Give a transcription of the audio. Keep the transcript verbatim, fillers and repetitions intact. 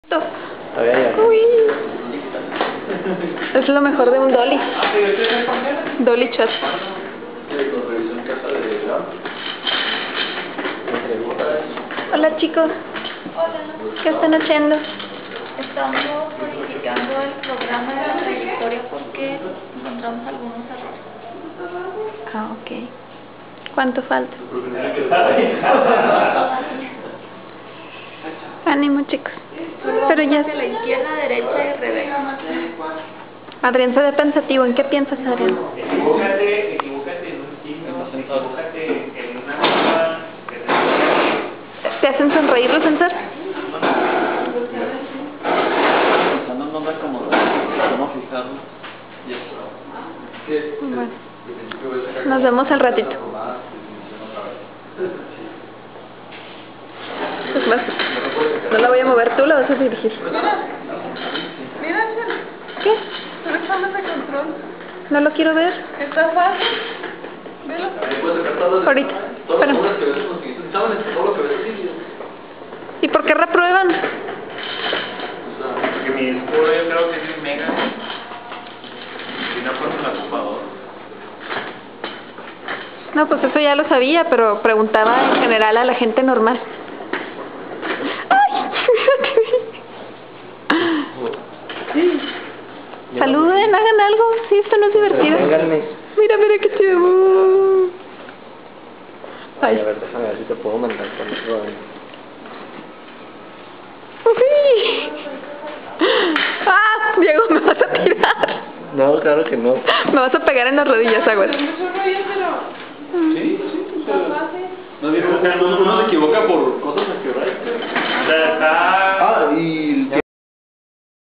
Todavía ya. Uy. Es lo mejor de un dolly. Dolly chat. Hola chicos. Hola. ¿Qué están haciendo? Estamos verificando el programa de la trayectoria porque encontramos algunos errores. Ah, ok. ¿Cuánto falta? Ánimo chicos. Pero ya... Hacia la izquierda, derecha y revés. Adrián se ve pensativo. ¿En qué piensas, Adrián? Equivócate, equivócate en un signo, equivócate en una cosa que ¿Te hacen sonreír los sensores? Pensando en dónde acomodar, cómo fijarlo. Bueno. Nos vemos al ratito. Pues vas. No la voy a mover tú, la vas a dirigir. Mira, ¿Qué? tú examen de control. No lo quiero ver. Está fácil. Velo. Ahorita. Espérame. ¿Y por qué reprueban? porque mi escudo yo creo que es un mega. Y no con la computadora. No, pues eso ya lo sabía, pero preguntaba en general a la gente normal. ¡Ay! Saluden, hagan algo. Sí, esto no es divertido. Vénganme. Mira, mira qué chido. Ay, Ay. a ver, déjame ver si te puedo mandar con otro. Uy. ¡Ah! Diego, me vas a tirar. No, claro que no. Me vas a pegar en las rodillas, aguas. Mucho rollo, pero Sí, sí, o está sea. fácil. No, digo, uno se equivoca por cosas a quebrar. O sea, está. Ah, y